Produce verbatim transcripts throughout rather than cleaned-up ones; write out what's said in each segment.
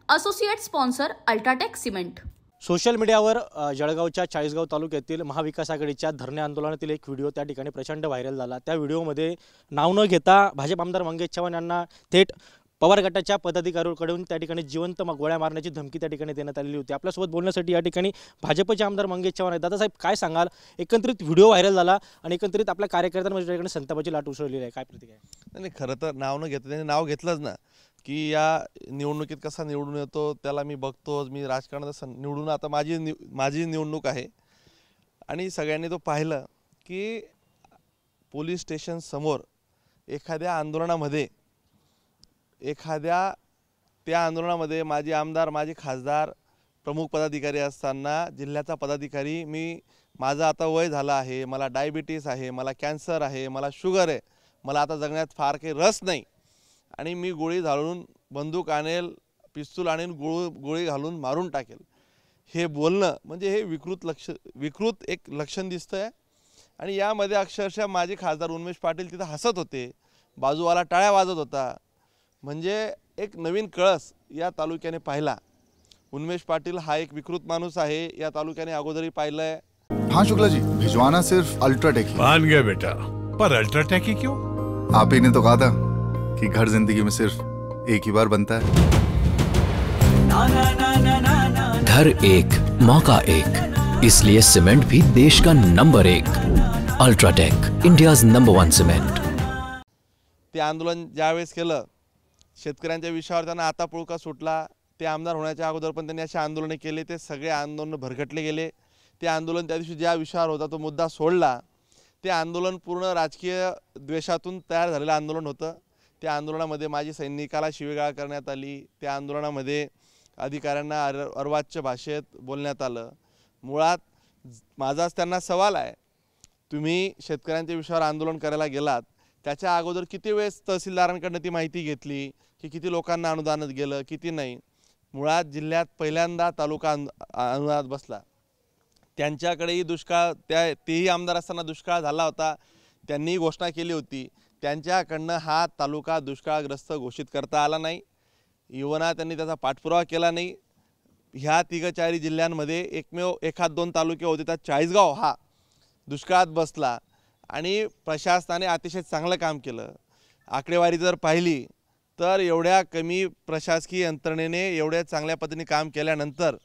Associate sponsor UltraTech cement. Social मीडियावर जळगावच्या चाळीसगाव तालुक्यातील महाविकास आघाडीच्या धरणे आंदोलनातील एक व्हिडिओ त्या ठिकाणी प्रचंड व्हायरल झाला। त्या व्हिडिओमध्ये नाव न घेता भाजप आमदार मंगेश चव्हाण यांना थेट पवार गटाच्या पदाधिकाऱ्यांकडून त्या ठिकाणी जिवंत गोळ्या मारण्याची धमकी त्या ठिकाणी देण्यात आलेली होती। आपल्यासोबत बोलण्यासाठी या ठिकाणी भाजपचे आमदार मंगेश चव्हाण आहेत। दादासाहेब, काय सांगाल? एकंदरीत व्हिडिओ व्हायरल झाला आणि एकंदरीत आपल्या कार्यकर्त्यांमध्ये त्या ठिकाणी संतापाची लाट उसळलेली आहे, काय प्रतिक्रिया आहे? नाही, खरं तर नाव न घेता त्यांनी नाव घेतलंच ना की या निवडणुकीत कसा निवडून येतो त्याला मी बघतो, मी राजकारणात निवडून आता माझी निव माझी निवडणूक आहे आणि सगळ्यांनी तो पाहिलं की पोलीस स्टेशन समोर एखाद्या आंदोलनामध्ये एखाद्या त्या आंदोलनामध्ये माझे आमदार माझे खासदार प्रमुख पदाधिकारी असताना जिल्ह्याचा पदाधिकारी मी माझं आता वय झालं आहे, मला डायबिटीस आहे, मला कॅन्सर आहे, मला शुगर आहे, मला आता जगण्यात फार काही रस नाही आणि मी गोळी घालून बंदूक आणेल, पिस्तूल आणेल, गोळ गोळी घालून मारून टाकेल, हे बोलणं म्हणजे हे विकृत लक्ष विकृत एक लक्षण दिसतं आहे। आणि यामध्ये अक्षरशः माझे खासदार उन्मेष पाटील तिथं हसत होते, बाजूवाला टाळ्या वाजत होता। म्हणजे एक नवीन कळस या तालुक्याने पाहिला। उन्मेष पाटील हा एक विकृत माणूस आहे, या तालुक्याने अगोदरही पाहिलंय। हाँ शुक्ला जी, भिजवाना सिर्फ अल्ट्राटेक ही। मान गया बेटा, पर अल्ट्राटेक ही क्यों? आप ही ने तो कहा था कि घर जिंदगी में सिर्फ एक ही बार बनता है। घर एक मौका एक, इसलिए सीमेंट भी देश का नंबर एक। UltraTech, India's number one cement. ते आंदोलन ज्यावेळेस केलं शेतकऱ्यांच्या विषयावर त्यांना आता पुळका सुटला। ते आमदार होण्याच्या अगोदर पण त्यांनी असे आंदोलने केले, ते सगळे आंदोलन भरकटले गेले। ते आंदोलन त्या दिवशी ज्या विषयावर होता तो मुद्दा सोडला, ते आंदोलन पूर्ण राजकीय द्वेषातून तयार झालेलं आंदोलन होतं। त्या आंदोलनामध्ये माझी सैनिकाला शिवीगाळ करण्यात आली, त्या आंदोलनामध्ये अधिकाऱ्यांना अर अर्वाच्य भाषेत बोलण्यात आलं। मुळात माझाच त्यांना सवाल आहे, तुम्ही शेतकऱ्यांच्या विषयावर आंदोलन करायला गेलात, त्याच्या अगोदर किती वेळेस तहसीलदारांकडून ती माहिती घेतली की किती लोकांना अनुदान गेलं, किती नाही? मुळात जिल्ह्यात पहिल्यांदा तालुका अनुदानात बसला, त्यांच्याकडेही दुष्काळ त्या तेही आमदार असताना दुष्काळ झाला होता, त्यांनी घोषणा केली होती, त्यांच्याकडनं हा तालुका दुष्काळग्रस्त घोषित करता आला नाही। युवना त्यांनी त्याचा पाठपुरावा केला नाही। ह्या तिघ चारी जिल्ह्यांमध्ये एकमेव एखाद दोन तालुके होते, त्यात चाळीसगाव हा दुष्काळात बसला आणि प्रशासनाने अतिशय चांगलं काम केलं। आकडेवारी जर पाहिली तर एवढ्या कमी प्रशासकीय यंत्रणेने एवढ्या चांगल्या पद्धतीने काम केल्यानंतर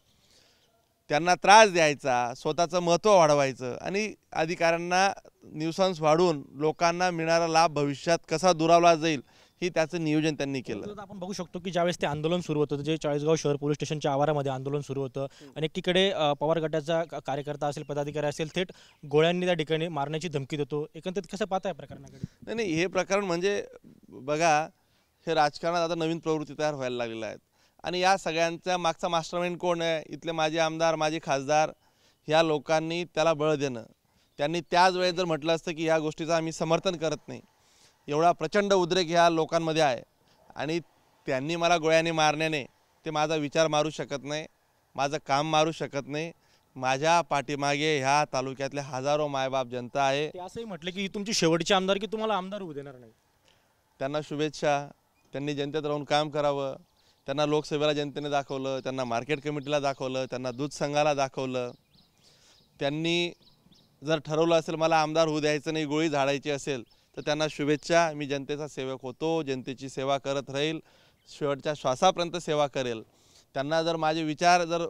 त्यांना त्रास द्यायचा, स्वतःचं महत्त्व वाढवायचं आणि अधिकाऱ्यांना न्यूसन्स वाढवून लोकांना मिळणारा लाभ भविष्यात कसा दुरावला जाईल ही त्याचं नियोजन त्यांनी केलं। आपण बघू शकतो की ज्यावेळेस ते आंदोलन सुरू होतं, जे चाळीसगाव शहर पोलीस स्टेशनच्या आवारामध्ये आंदोलन सुरू होतं आणि एकीकडे पवार गटाचा कार्यकर्ता असेल, पदाधिकारी असेल, थेट गोळ्यांनी त्या ठिकाणी मारण्याची धमकी देतो। एकंदरीत कसं पाहताय प्रकरणाकडे? नाही नाही हे प्रकरण म्हणजे बघा, हे राजकारणात आता नवीन प्रवृत्ती तयार व्हायला लागलेल्या आहेत आणि या सगळ्यांचा मागचा मास्टरमाइंड कोण आहे? इथले माझे आमदार माझे खासदार ह्या लोकांनी त्याला बळ देणं। त्यांनी त्याच वेळेस जर म्हटलं असतं की ह्या गोष्टीचं आम्ही समर्थन करत नाही, एवढा प्रचंड उद्रेक ह्या लोकांमध्ये आहे आणि त्यांनी मला गोळ्याने मारण्याने ते माझा विचार मारू शकत नाही, माझं काम मारू शकत नाही। माझ्या पाठीमागे ह्या तालुक्यातले हजारो मायबाप जनता आहे। ते असंही म्हटलं की तुमची शेवटची आमदार की तुम्हाला आमदार होऊ देणार नाही। त्यांना शुभेच्छा, त्यांनी जनतेत राहून काम करावं। त्यांना लोकसेवेला जनतेने दाखवलं, त्यांना मार्केट कमिटीला दाखवलं, त्यांना दूध संघाला दाखवलं। त्यांनी जर ठरवलं असेल मला आमदार होऊ द्यायचं नाही, गोळी झाडायची असेल, तर त्यांना शुभेच्छा। मी जनतेचा सेवक होतो, जनतेची सेवा करत राहील, शेवटच्या श्वासापर्यंत सेवा करेल। त्यांना जर माझे विचार जर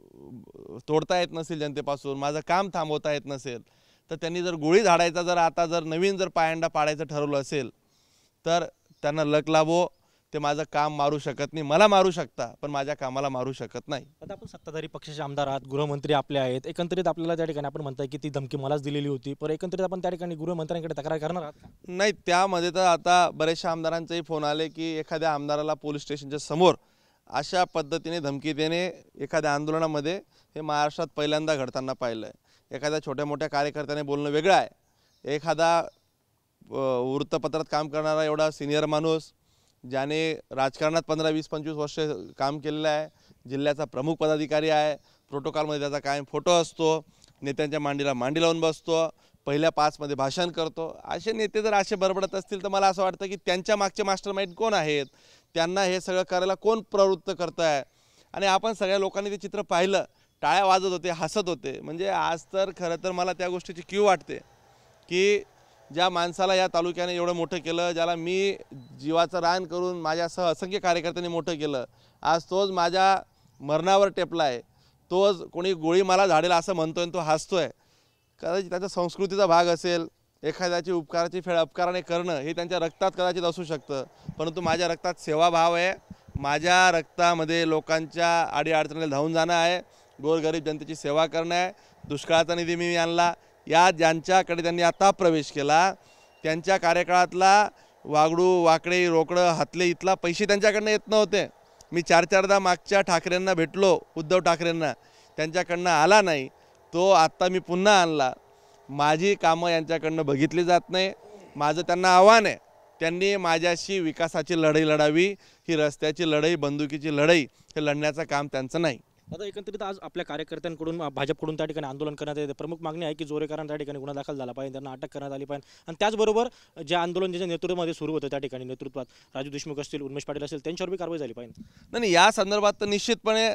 तोडता येत नसेल, जनतेपासून माझं काम थांबवता येत नसेल, तर त्यांनी जर गोळी झाडायचा जर आता जर नवीन जर पायंडा पाडायचं ठरवलं असेल तर त्यांना लक लाभो। ते माझं काम मारू शकत नाही, मला मारू शकता पण माझ्या कामाला मारू शकत नाही। आता आपण सत्ताधारी पक्षाचे आमदार आहात, गृहमंत्री आपले आहेत, एकंदरीत आपल्याला त्या ठिकाणी आपण म्हणताय की ती धमकी मलाच दिलेली होती, पण एकंदरीत आपण त्या ठिकाणी गृहमंत्र्यांकडे तक्रार करणार आहात का? नाही, त्यामध्ये तर आता बरेचशा आमदारांचेही फोन आले की एखाद्या आमदाराला पोलीस स्टेशनच्या समोर अशा पद्धतीने धमकी देणे एखाद्या आंदोलनामध्ये हे महाराष्ट्रात पहिल्यांदा घडताना पाहिलं आहे। एखाद्या छोट्या मोठ्या कार्यकर्त्याने बोलणं वेगळं आहे, एखादा वृत्तपत्रात काम करणारा एवढा सिनियर माणूस ज्याने राजकारणात पंधरा वीस पंचवीस वर्ष काम केलेलं आहे, जिल्ह्याचा प्रमुख पदाधिकारी आहे, प्रोटोकॉलमध्ये त्याचा कायम फोटो असतो, नेत्यांच्या मांडीला मांडी लावून बसतो, पहिल्या पाचमध्ये भाषण करतो। असे नेते जर असे बरबडत असतील तर मला असं वाटतं की त्यांच्या मागचे मास्टरमाइंड कोण आहेत, त्यांना हे सगळं करायला कोण प्रवृत्त करत आहे, आणि आपण सगळ्या लोकांनी ते चित्र पाहिलं, टाळ्या वाजत होते, हसत होते. म्हणजे आज तर खरं तर मला त्या गोष्टीची कीव वाटते की ज्या माणसाला या तालुक्याने एवढं मोठं केलं, ज्याला मी जीवाचं रान करून माझ्यासह असंख्य कार्यकर्त्यांनी मोठं केलं, आज तोच माझ्या मरणावर टेपला आहे. तोच कोणी गोळी मला झाडेल असं म्हणतोय आणि तो हसतोय. कदाचित त्याच्या संस्कृतीचा भाग असेल, एखाद्याची उपकाराची फेड उपकाराने करणं हे त्यांच्या रक्तात कदाचित असू शकतं, परंतु माझ्या रक्तात सेवाभाव आहे. माझ्या रक्तामध्ये लोकांच्या अडीअडचणीला धावून जाणं आहे, गोरगरीब जनतेची सेवा करणं आहे. दुष्काळाचा निधी मी आणला. या ज्यांच्याकडे त्यांनी आता प्रवेश केला त्यांच्या कार्यकाळातला वागडू वाकडे रोकडं हातले इथला पैसे त्यांच्याकडनं येत नव्हते. मी चार चारदा मागच्या ठाकरेंना भेटलो, उद्धव ठाकरेंना, त्यांच्याकडनं आला नाही. तो आत्ता मी पुन्हा आणला. माझी कामं यांच्याकडनं बघितली जात नाही. माझं त्यांना आव्हान आहे, त्यांनी माझ्याशी विकासाची लढाई लढावी. ही रस्त्याची लढाई, बंदुकीची लढाई हे लढण्याचं काम त्यांचं नाही. आता एकंदरीत आज आपल्या कार्यकर्त्यांकडून भाजपकडून त्या ठिकाणी आंदोलन करण्यात येते. प्रमुख मागणी आहे की जोरेकरांना त्या ठिकाणी गुन्हा दाखल झाला पाहिजे, त्यांना अटक करण्यात आली पाहिजे. आणि त्याचबरोबर जे आंदोलन ज्याच्या नेतृत्वामध्ये सुरू होतं त्या ठिकाणी नेतृत्वात राजू देशमुख असतील, उन्मेष पाटील असेल, त्यांच्यावर बी कारवाई झाली पाहिजे. नाही, या संदर्भात तर निश्चितपणे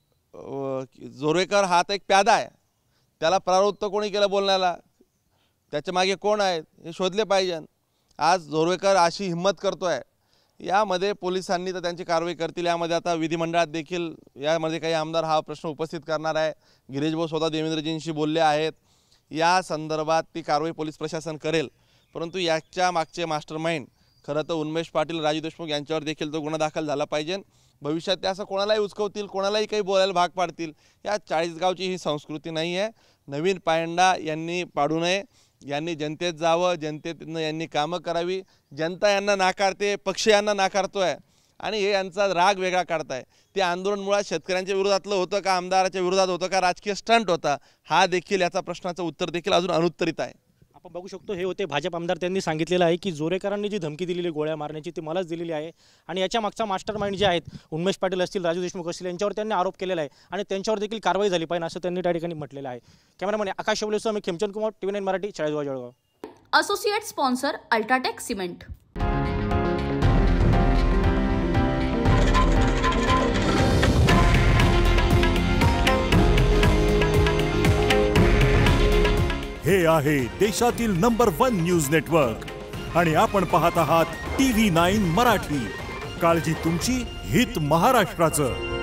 जोरेकर हा तर एक प्यादा आहे, त्याला प्रवृत्त कोणी केलं बोलण्याला, त्याच्या मागे कोण आहेत हे शोधले पाहिजे. आज जोरेकर अशी हिंमत करतोय, यामध्ये पोलिसांनी तर त्यांची कारवाई करतील. यामध्ये आता विधिमंडळात देखील यामध्ये काही आमदार हा प्रश्न उपस्थित करणार आहे. गिरीश भाऊ स्वतः देवेंद्रजींशी बोलले आहेत. या संदर्भात ती कारवाई पोलीस प्रशासन करेल. परंतु याच्या मागचे मास्टर माइंड खरं तर उन्मेष पाटील, राजू देशमुख यांच्यावर देखील तो गुन्हा दाखल झाला पाहिजे. भविष्यात ते असं कोणालाही उचकवतील, कोणालाही काही बोलायला भाग पाडतील. या चाळीसगावची ही संस्कृती नाही आहे. नवीन पायंडा यांनी पाडू नये. यांनी जनतेत जावं, जनतेतनं यांनी कामं करावी. जनता यांना नाकारते, पक्ष यांना नाकारतोय आणि हे यांचा राग वेगळा काढताय. ते आंदोलन मुळात शेतकऱ्यांच्या विरोधातलं होतं का आमदाराच्या विरोधात होतं का राजकीय स्टंट होता, हा देखील याचा प्रश्नाचं उत्तर देखील अजून अनुत्तरित आहे. आपण बघू शकतो हे होते भाजप आमदार. त्यांनी सांगितलेलं आहे की जोरेकरांनी जी धमकी दिलेली गोळ्या मारण्याची ती मलाच दिलेली आहे आणि याच्या मागचा मास्टर माइंड जे आहेत उन्मेष पाटील असतील, राजू देशमुख असतील, यांच्यावर त्यांनी आरोप केलेला आहे आणि त्यांच्यावर देखील कारवाई झाली पाहिजे असं त्यांनी त्या ठिकाणी म्हटलेलं आहे. कॅमेरामॅन आकाश शवलेसह मी Khemchand Kumar, TV nine Marathi, Chalisgaon Jalgaon. Associate sponsor UltraTech cement. हे आहे देशातील नंबर वन न्यूज नेटवर्क आणि आपण पाहत आहात टीव्ही नाईन मराठी. काळजी तुमची, हित महाराष्ट्राचं.